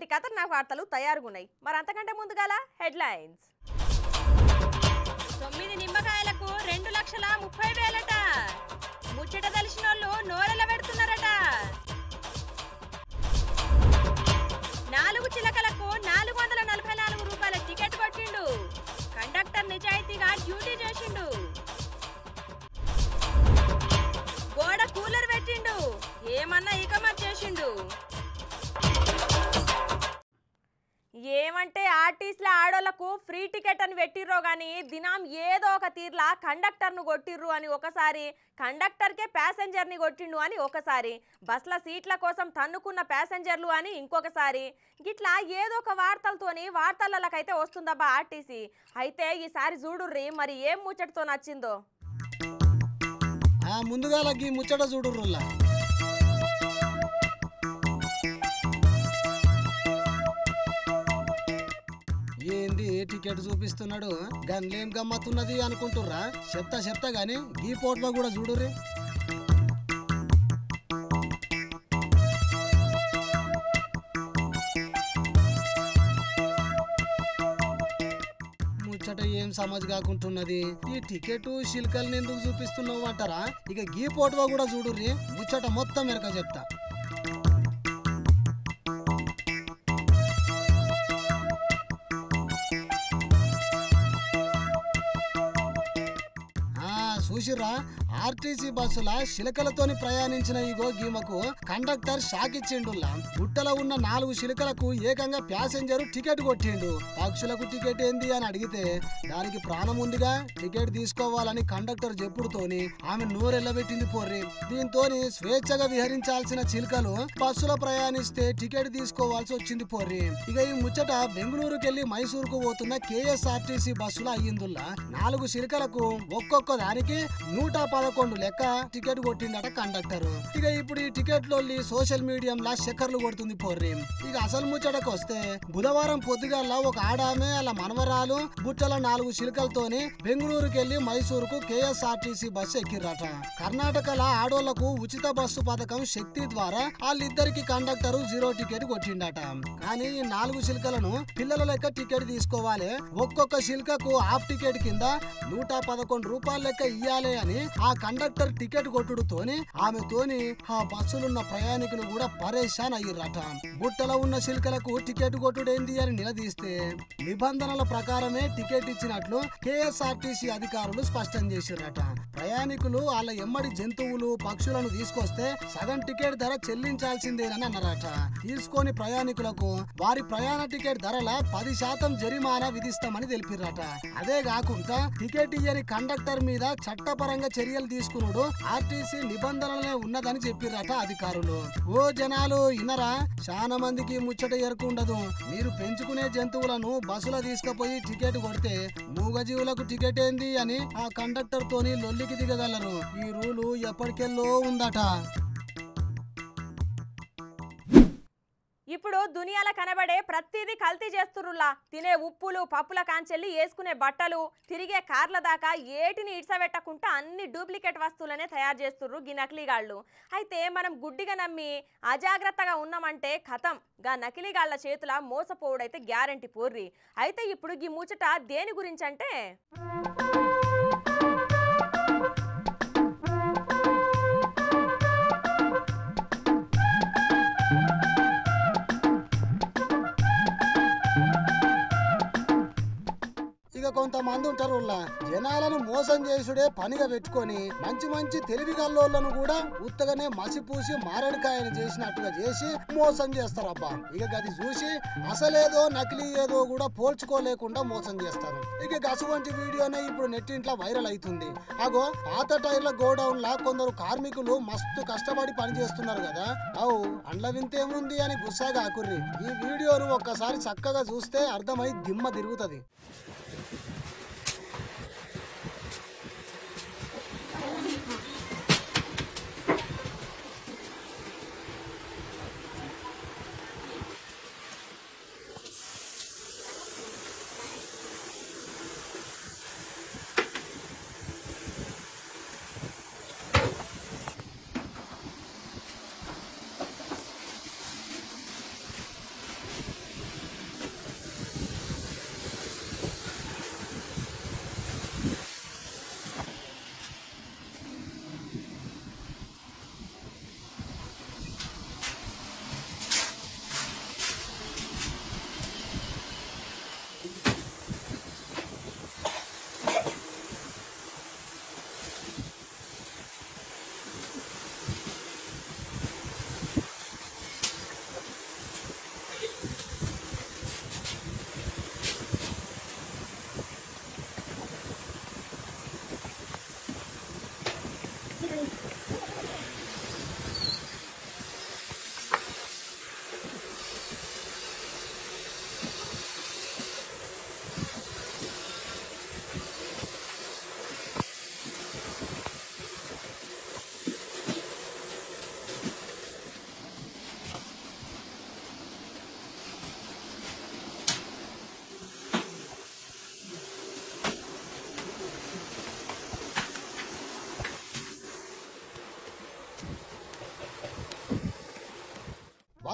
ఇలాంటి ఖతర్నాక్ వార్తలు తయారుగున్నాయి. మరి అంతకంటే ముందుగాల హెడ్లైన్స్. 9 నిమ్మకాయలకు 2,30,000 ముచ్చట తెలిసినోళ్ళు నోరెల పెడుతున్నారట. 4 చిలకలకు 444 రూపాయల టికెట్ కొట్టిండు. కండక్టర్ నిజాయితీగా డ్యూటీ చేసిండు. గోడ కూలర్ పెట్టిండు. ఏమన్నా ఇకమత్ చేసిండు. ఏమంటే ఆర్టీసీల ఆడోళ్లకు ఫ్రీ టికెట్ అని పెట్టిర్రో కానీ దినం ఏదో ఒక తీర్లా కండక్టర్ను కొట్టిర్రు అని ఒకసారి, కండక్టర్కే ప్యాసింజర్ని కొట్టిండు అని ఒకసారి, బస్ల సీట్ల కోసం తన్నుకున్న ప్యాసింజర్లు అని ఇంకొకసారి, గిట్లా ఏదో ఒక వార్తలతోని వార్తలకైతే వస్తుందబ్బా ఆర్టీసీ. అయితే ఈసారి చూడుర్రి మరి ఏం ముచ్చటతో నచ్చిందో. ముందుగా లగ్గి ముచ్చట చూడుర్రులా. ఏంది టికెట్ చూపిస్తున్నాడు, గన్లేం గమ్మతున్నది అనుకుంటుర్రా? చెప్తా గాని ఈ పోట్లో కూడా చూడుర్రి. ముచ్చట ఏం సమజ్ కాకుంటున్నది. ఈ టికెట్ శిల్కల్ని ఎందుకు చూపిస్తున్నావు అంటారా? ఇక గీ పోటువా కూడా చూడుర్రి, ముచ్చట మొత్తం వెనక చెప్తా. చూసిర్రా, ఆర్టీసీ బస్సుల శిలకలతోని ప్రయాణించిన ఇగో గీమకు కండక్టర్ షాక్ ఇచ్చిండుల్లా. బుట్టలో ఉన్న 4 శిలకలకు ఏకంగా ప్యాసింజర్ టికెట్ కొట్టిండు. పక్షులకు టికెట్ ఏంది అని అడిగితే దానికి ప్రాణం ఉందిగా, టికెట్ తీసుకోవాలని కండక్టర్ చెప్పుడుతోని ఆమె నోరెల్లబెట్టింది పోర్రి. దీంతోని స్వేచ్ఛగా విహరించాల్సిన చిలుకలు బస్సులో ప్రయాణిస్తే టికెట్ తీసుకోవాల్సి వచ్చింది పోర్రి. ఇక ఈ ముచ్చట బెంగళూరుకెళ్లి మైసూరుకు పోతున్న KSRTC బస్సులో అయ్యిందుల్లా. 4 శిలకలకు ఒక్కొక్క దానికి 111 లెక్క టికెట్ కొట్టిండట కండక్టర్. ఇక ఇప్పుడు ఈ టికెట్ లొల్లి సోషల్ మీడియంలా చక్కర్లు కొడుతుంది పోర్రి. ఇక అసలు ముచ్చటకు వస్తే బుధవారం పొద్దుగాల ఒక ఆడామే అలా మనవరాలు బుట్టల 4 చిలుకలతోని బెంగళూరుకెళ్లి మైసూరుకు KSRTC బస్సు ఎక్కిర్రట. కర్ణాటకల ఆడోళ్లకు ఉచిత బస్సు పథకం శక్తి ద్వారా వాళ్ళిద్దరికి కండక్టర్ 0 టికెట్ కొట్టిండట. కానీ ఈ 4 చిలుకలను పిల్లల లెక్క టికెట్ తీసుకోవాలి, ఒక్కొక్క చిలుకకు హాఫ్ టికెట్ కింద 111 రూపాయల లెక్క ఇయ్యాలి అని ఆ కండక్టర్ టికెట్ కొట్టుడుతోని ఆమెతోని ఆ బస్సులున్న ప్రయాణికులు కూడా పరేషాన్ అయ్యిర్రట. బుట్టలో ఉన్న చిలుకలకు టికెట్ కొట్టుడేంది అని నిలదీస్తే నిబంధనల ప్రకారమే టికెట్ ఇచ్చినట్లు KSRTC అధికారులు స్పష్టం చేసిర్రట. ప్రయాణికులు వాళ్ళ ఎమ్మడి జంతువులు పక్షులను తీసుకొస్తే సగం టికెట్ ధర చెల్లించాల్సిందేనని అన్నారట. తీసుకొని ప్రయాణికులకు వారి ప్రయాణ టికెట్ ధరల 10% జరిమానా విధిస్తామని తెలిపిర్రట. అదే కాకుండా టికెట్ ఇయ్యని కండక్టర్ మీద చట్టపరంగా చర్యలు తీసుకున్నాడు ఆర్టీసీ నిబంధనలనే ఉన్నదని చెప్పిర్రట అధికారులు. ఓ జనాలు ఇన్నరా, చాలా మందికి ముచ్చట ఎరుకుండదు. మీరు పెంచుకునే జంతువులను బస్సులో తీసుకుపోయి టికెట్ కొడితే మూగజీవులకు టికెట్ ఏంది అని ఆ కండక్టర్ తోని లొల్లికి దిగగలరు. ఈ రూలు ఎప్పటికెళ్ళో ఉందట. ఇప్పుడు దునియాల కనబడే ప్రతిదీ కల్తీ చేస్తుర్రులా. తినే ఉప్పులు పప్పుల కాంచెల్లి వేసుకునే బట్టలు తిరిగే కార్ల దాకా ఏటిని ఇడ్సబెట్టకుండా అన్ని డూప్లికేట్ వస్తువులనే తయారు చేస్తుర్రు గి నకిలీగాళ్ళు. అయితే మనం గుడ్డిగా నమ్మి అజాగ్రత్తగా ఉన్నామంటే ఖతం, గా నకిలీగాళ్ల చేతుల మోసపోవుడైతే గ్యారంటీ పోర్రి. అయితే ఇప్పుడు ఈ ముచ్చట దేని గురించి అంటే, కొంతమంది ఉంటారు జనాలను మోసం చేసుడే పనిగా పెట్టుకొని మంచి తెలివిగల్లోళ్లను కూడా ఉత్తగానే మసిపూసి మారేడుకాయని చేసినట్టుగా చేసి మోసం చేస్తారబ్బా. ఇక గది చూసి అసలేదో నకిలీ ఏదో కూడా పోల్చుకోలేకుండా మోసం చేస్తారు. ఇక అటువంటి వీడియోనే ఇప్పుడు నెట్టింట్లో వైరల్ అవుతుంది. అగో పాత టైర్ల గోడౌన్ లా కొందరు కార్మికులు మస్తు కష్టపడి పని చేస్తున్నారు కదా, అవు అండ్ల వింతేముంది అని గుస్సాగా ఆకుర్రి. ఈ వీడియోను ఒక్కసారి చక్కగా చూస్తే అర్థమై దిమ్మ తిరుగుతుంది.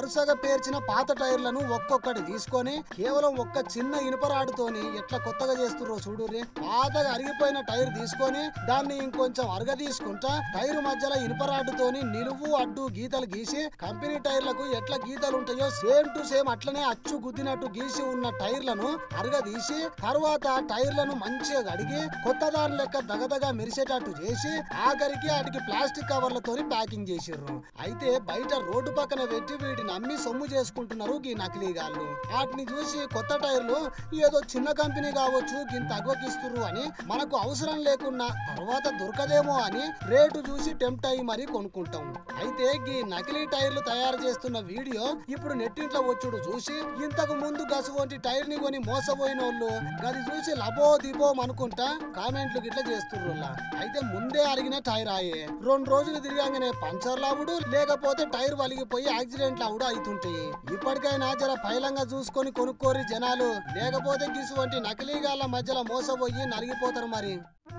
వరుసగా పేర్చిన పాత టైర్లను ఒక్కొక్కటి తీసుకొని కేవలం ఒక్క చిన్న ఇనుపరాడుతోని ఎట్లా కొత్తగా చేస్తుర్రో చూడుర్రి. పాతగా అరిగిపోయిన టైర్ తీసుకొని దాన్ని ఇంకొంచెం అరగ తీసుకుంటా టైర్ మధ్యలో ఇనుపరాడుతోని నిలువు అడ్డు గీతలు గీసి కంపెనీ టైర్లకు ఎట్లా గీతలు ఉంటాయో సేమ్ టు సేమ్ అట్లనే అచ్చు గుద్దినట్టు గీసి ఉన్న టైర్లను అరగదీసి తర్వాత టైర్లను మంచిగా కడిగి కొత్త దాని లెక్క దగదగా మెరిసేటట్టు చేసి ఆఖరికి వాటికి ప్లాస్టిక్ కవర్లతోని ప్యాకింగ్ చేసిర్రు. అయితే బయట రోడ్డు పక్కన పెట్టి వీటిని అమ్మి సొమ్ము చేసుకుంటున్నారు ఈ నకిలీగాళ్ళు. వాటిని చూసి కొత్త టైర్లు ఏదో చిన్న కంపెనీ కావచ్చు గింత తగ్గకిస్తుర్రు అని మనకు అవసరం లేకున్నా తర్వాత దొరకదేమో అని రేటు చూసి టెంప్ట్ అయ్యి మరీ కొనుక్కుంటాం. అయితే ఈ నకిలీ టైర్లు తయారు చేస్తున్న వీడియో ఇప్పుడు నెట్టింట్లో వచ్చుడు చూసి ఇంతకు ముందు గసువంటి టైర్ ని కొని మోసపోయిన వాళ్ళు గది చూసి లబో దిబో అనుకుంటా కామెంట్లు గిట్లా చేస్తుర్రులా. అయితే ముందే అరిగిన టైర్ ఆయే 2 రోజులు తిరిగానే పంచర్లు అవుడు లేకపోతే టైర్ వలిగిపోయి యాక్సిడెంట్లు అవుడు అవుతుంటాయి. ఇప్పటికైనా జర పైలంగా చూసుకొని కొనుక్కోరి జనాలు, లేకపోతే గిసువంటి నకిలీగాళ్ళ మధ్యలో మోసపోయి నలిగిపోతారు మరి.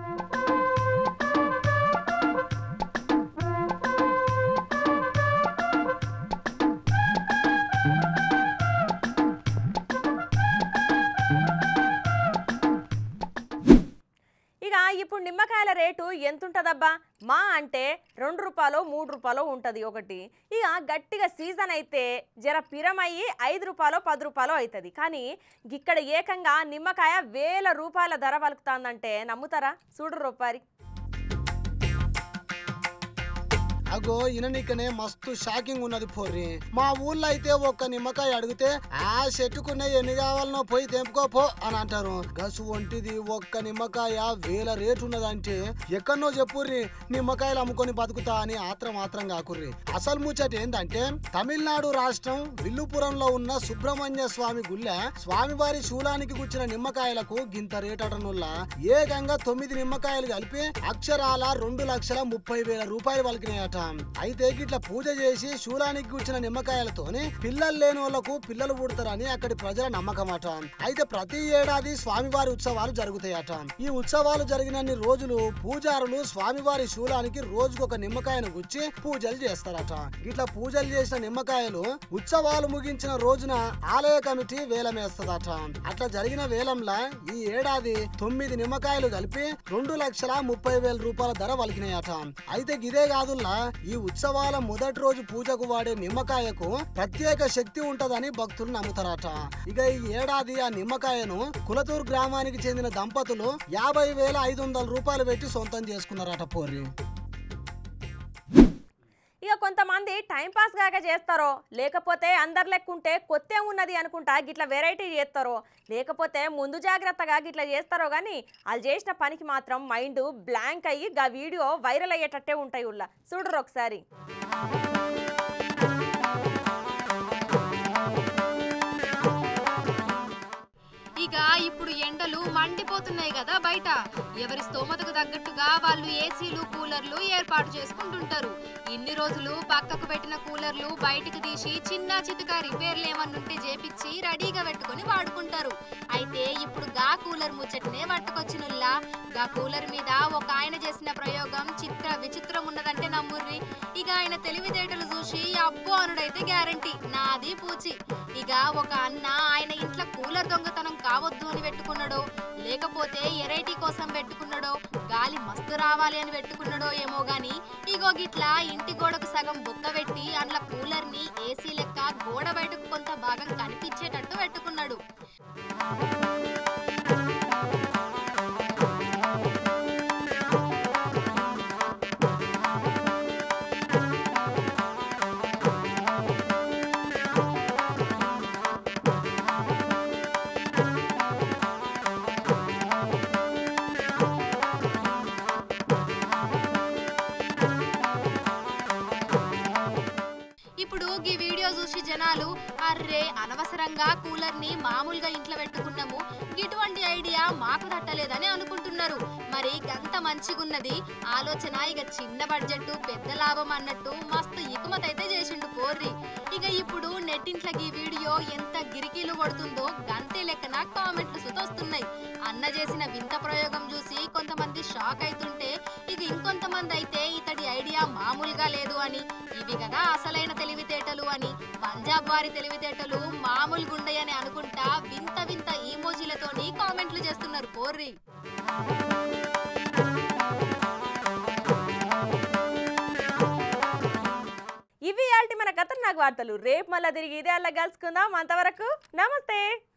ఇప్పుడు నిమ్మకాయల రేటు ఎంతుంటదబ్బా? మా అంటే 2 రూపాయలు 3 రూపాయలు ఉంటది ఒకటి. ఇక గట్టిగా సీజన్ అయితే జర పిరమయ్యి 5 రూపాయలు 10 రూపాయలు అవుతుంది. కానీ ఇక్కడ ఏకంగా నిమ్మకాయ 1000 రూపాయల ధర పలుకుతాందంటే నమ్ముతారా? చూడు రూపాయి. అగో ఇననికనే మస్తు షాకింగ్ ఉన్నది పోర్రి. మా ఊళ్ళో అయితే ఒక్క నిమ్మకాయ అడిగితే ఆ చెట్టుకునే ఎన్ని కావాలనో పోయి తెంపుకోపో అని అంటారు. గసు వంటిది ఒక్క నిమ్మకాయ 1000 రేటు ఉన్నదంటే ఎక్కడనో చెప్పుర్రి నిమ్మకాయలు అమ్ముకొని బతుకుతా అని ఆత్రం కాకుర్రి. అసలు ముచ్చట ఏందంటే తమిళనాడు రాష్ట్రం విల్లుపురంలో ఉన్న సుబ్రహ్మణ్య స్వామి గుళ్ళ స్వామివారి శూలానికి గుచ్చిన నిమ్మకాయలకు గింత రేటనుల్లా ఏకంగా 9 నిమ్మకాయలు కలిపి అక్షరాల 2,30,000 రూపాయలు పలికినాయట. అయితే గిట్లా పూజ చేసి శూలానికి గుచ్చిన నిమ్మకాయలతోనే పిల్లలు లేని వాళ్లకు పిల్లలు పుడతారని అక్కడి ప్రజల నమ్మకమట. అయితే ప్రతి ఏడాది స్వామివారి ఉత్సవాలు జరుగుతాయట. ఈ ఉత్సవాలు జరిగినన్ని రోజులు పూజారులు స్వామివారి శూలానికి రోజుకొక నిమ్మకాయను గుచ్చి పూజలు చేస్తారట. ఇట్లా పూజలు చేసిన నిమ్మకాయలు ఉత్సవాలు ముగించిన రోజున ఆలయ కమిటీ వేలం వేస్తదట. అట్లా జరిగిన వేలంలా ఈ ఏడాది 9 నిమ్మకాయలు కలిపి 2,30,000 రూపాయల ధర వలికినాయట. అయితే ఇదే కాదుల్లా ఈ ఉత్సవాల మొదటి రోజు పూజకు వాడే నిమ్మకాయకు ప్రత్యేక శక్తి ఉంటదని భక్తులు నమ్ముతారట. ఇక ఈ ఏడాది ఆ నిమ్మకాయను కులతూరు గ్రామానికి చెందిన దంపతులు 50,500 రూపాయలు పెట్టి సొంతం చేసుకున్నారట పోర్రి. ఇక కొంతమంది టైంపాస్ గాక చేస్తారో, లేకపోతే అందరు లెక్కుంటే కొత్త ఉన్నది అనుకుంటా గిట్లా వెరైటీ చేస్తారో, లేకపోతే ముందు జాగ్రత్తగా గిట్లా చేస్తారో కానీ వాళ్ళు చేసిన పనికి మాత్రం మైండ్ బ్లాంక్ అయ్యి గా వీడియో వైరల్ అయ్యేటట్టే ఉంటాయి. ఉల్లా చూడరు ఒకసారి. ఇక ఇప్పుడు ఎండలు మండిపోతున్నాయి కదా బయట. ఎవరి స్తోమతకు తగ్గట్టుగా వాళ్ళు ఏసీలు కూలర్లు ఏర్పాటు చేసుకుంటుంటారు. ఇన్ని రోజులు పక్కకు పెట్టిన కూలర్లు బయటికి తీసి చిన్న చితక రిపేర్లు ఏమన్నుంటే చేపించి రెడీగా పెట్టుకుని వాడుకుంటారు. అయితే ఇప్పుడు గా కూలర్ ముచ్చటనే పట్టుకొచ్చినుల్లా. గా కూలర్ మీద ఒక ఆయన చేసిన ప్రయోగం విచిత్రం ఉన్నదంటే నమ్ముర్రి. ఇక ఆయన తెలివితేటలు చూసి అబ్బో అనుడైతే గ్యారంటీ, నాది పూచి. ఇక ఒక అన్న ఆయన ఇంట్లో కూలర్ దొంగతనం కావద్దు అని పెట్టుకున్నాడో, లేకపోతే ఎరైటీ కోసం పెట్టుకున్నాడో, గాలి మస్తు రావాలి అని పెట్టుకున్నాడో ఏమో గాని ఇగో గిట్లా ఇంటి గోడకు సగం బొక్క పెట్టి అందులో కూలర్ ని ఏసీ లెక్క గోడ బయటకు కొంత భాగం కనిపించేటట్టు పెట్టుకున్నాడు. ఇప్పుడు ఈ వీడియో చూసి జనాలు అర్రే అనవసరంగా కూలర్ ని మామూలుగా ఇంట్లో పెట్టుకున్నాము, ఇటువంటి ఐడియా మాకు తట్టలేదని అనుకుంటున్నారు. మరి గంత మంచిగున్నది ఆలోచన ఇక చిన్న బడ్జెట్ పెద్ద లాభం అన్నట్టు మస్తు ఇకుమతైతే చేసిండు పోర్రి. ఇక ఇప్పుడు నెట్టింట్ల ఈ వీడియో ఎంత గిరికీలు కొడుతుందో గంతే లెక్కన కామెంట్లు సుతొస్తున్నాయి. అన్న చేసిన వింత ప్రయోగం చూసి కొంతమంది షాక్ అవుతుంటే ఇక ఇంకొంతమంది అయితే ఇతడి ఐడియా మామూలుగా లేదు అని, ఇవి కదా అసలైన తెలివితేటలు అని, పంజాబ్ వారి తెలివితేటలు మామూలుగా ఉండయని అనుకుంటా వింత వింత ఈమోజీలతోని కామెంట్లు చేస్తున్నారు పోర్రి. ఇవి ఆల్టి మన ఖతర్నాక్ వార్తలు. రేపు మళ్ళీ తిరిగి ఇదే అలా కలుసుకుందాం. అంతవరకు నమస్తే.